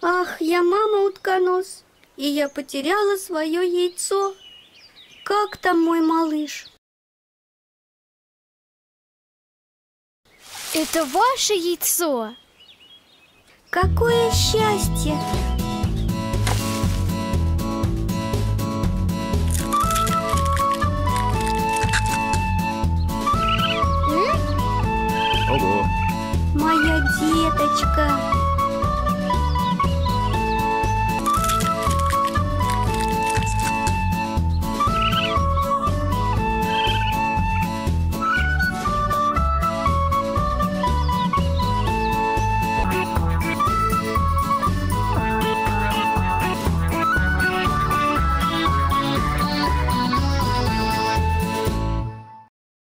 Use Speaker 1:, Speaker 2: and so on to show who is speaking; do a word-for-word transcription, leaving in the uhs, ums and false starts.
Speaker 1: Ах, я мама утконос, и я потеряла свое яйцо. Как там мой малыш?
Speaker 2: Это ваше яйцо?
Speaker 1: Какое счастье!
Speaker 3: Ого!
Speaker 1: Моя деточка!